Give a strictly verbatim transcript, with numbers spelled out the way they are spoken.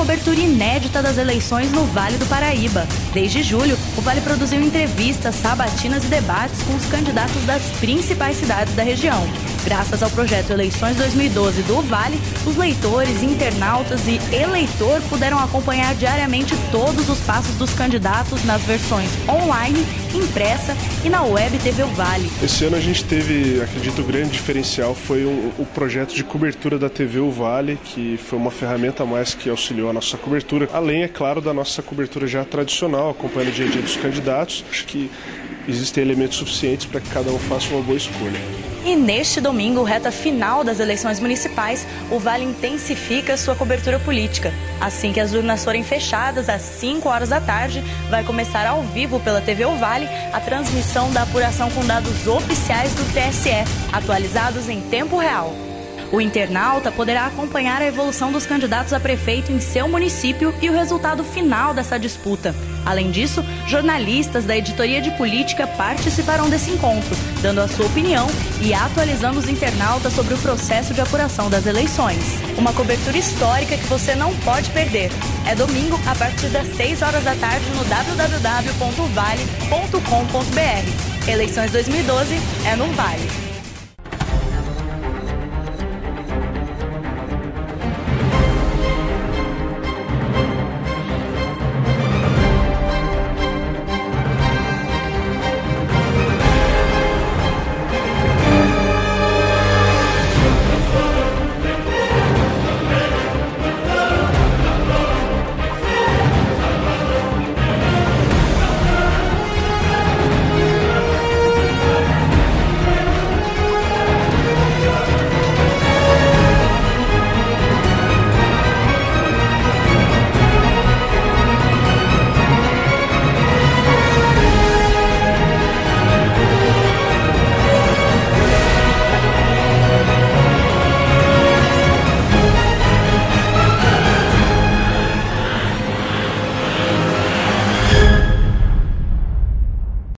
cobertura inédita das eleições no Vale do Paraíba. Desde julho, o Vale produziu entrevistas, sabatinas e debates com os candidatos das principais cidades da região. Graças ao projeto Eleições dois mil e doze do Vale, os leitores, internautas e eleitor puderam acompanhar diariamente todos os passos dos candidatos nas versões online, impressa e na web T V O Vale. Esse ano a gente teve, acredito, o grande diferencial foi o, o projeto de cobertura da T V O Vale, que foi uma ferramenta a mais que auxiliou a nossa cobertura, além, é claro, da nossa cobertura já tradicional, acompanhando o dia a dia dos candidatos. Acho que existem elementos suficientes para que cada um faça uma boa escolha. E neste domingo, reta final das eleições municipais, o Vale intensifica sua cobertura política. Assim que as urnas forem fechadas, às cinco horas da tarde, vai começar ao vivo pela T V O Vale a transmissão da apuração com dados oficiais do T S E, atualizados em tempo real. O internauta poderá acompanhar a evolução dos candidatos a prefeito em seu município e o resultado final dessa disputa. Além disso, jornalistas da editoria de política participarão desse encontro, dando a sua opinião e atualizando os internautas sobre o processo de apuração das eleições. Uma cobertura histórica que você não pode perder. É domingo, a partir das seis horas da tarde, no w w w ponto vale ponto com ponto b r. Eleições dois mil e doze é no Vale.